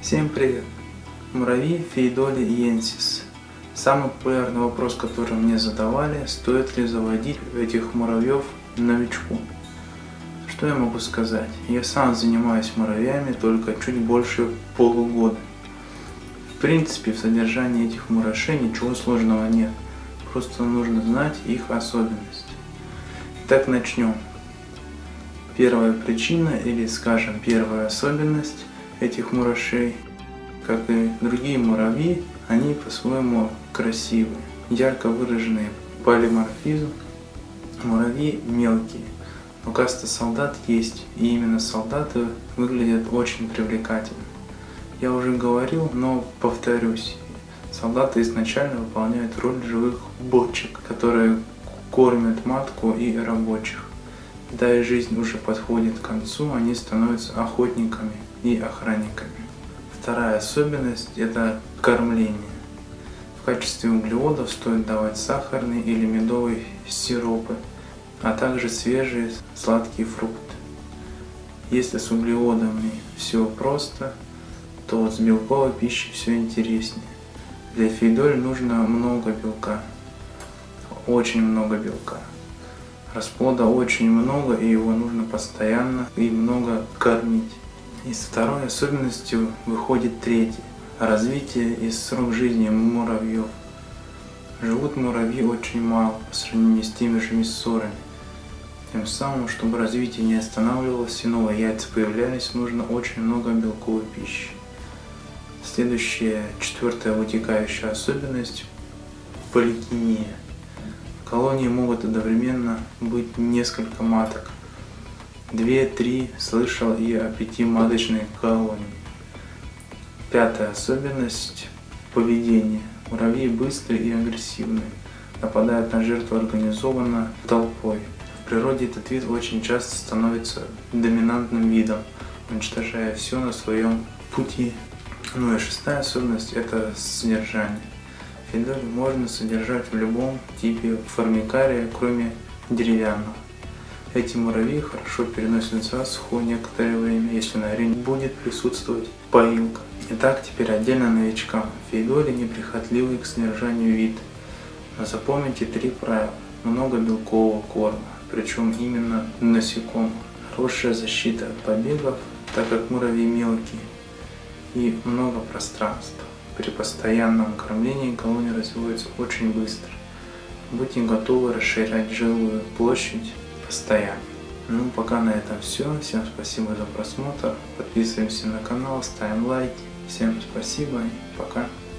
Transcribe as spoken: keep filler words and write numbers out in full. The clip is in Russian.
Всем привет! Муравьи Феидоли иенсис. Самый популярный вопрос, который мне задавали: стоит ли заводить этих муравьев новичку? Что я могу сказать? Я сам занимаюсь муравьями только чуть больше полугода. В принципе, в содержании этих мурашей ничего сложного нет. Просто нужно знать их особенности. Итак, начнем. Первая причина, или скажем первая особенность этих мурашей, как и другие муравьи, они по-своему красивые. Ярко выраженный полиморфизм. Муравьи мелкие, но каста солдат есть, и именно солдаты выглядят очень привлекательно. Я уже говорил, но повторюсь. Солдаты изначально выполняют роль живых бочек, которые кормят матку и рабочих. Когда их жизнь уже подходит к концу, они становятся охотниками и охранниками. Вторая особенность – это кормление. В качестве углеводов стоит давать сахарный или медовый сиропы, а также свежие сладкие фрукты. Если с углеводами все просто, то с белковой пищей все интереснее. Для феидоли нужно много белка, очень много белка. Расплода очень много, и его нужно постоянно и много кормить. Из второй особенностью выходит третья – развитие и срок жизни муравьев. Живут муравьи очень мало по сравнению с теми же миссорами. Тем самым, чтобы развитие не останавливалось и новые яйца появлялись, нужно очень много белковой пищи. Следующая, четвертая вытекающая особенность – поликиния. В колонии могут одновременно быть несколько маток. Две-три, слышал и о пяти маточной колонии. Пятая особенность – поведение. Муравьи быстрые и агрессивные, нападают на жертву организованно толпой. В природе этот вид очень часто становится доминантным видом, уничтожая все на своем пути. Ну и шестая особенность – это содержание. Феидоли можно содержать в любом типе формикария, кроме деревянного. Эти муравьи хорошо переносят засуху некоторое время, если на арене будет присутствовать поилка. Итак, теперь отдельно новичкам. Феидоли неприхотливый к содержанию вид. Но запомните три правила. Много белкового корма, причем именно насекомых. Хорошая защита от побегов, так как муравьи мелкие. И много пространства. При постоянном кормлении колония развивается очень быстро. Будьте готовы расширять жилую площадь постоянно. Ну, пока на этом все. Всем спасибо за просмотр. Подписываемся на канал, ставим лайки. Всем спасибо и пока.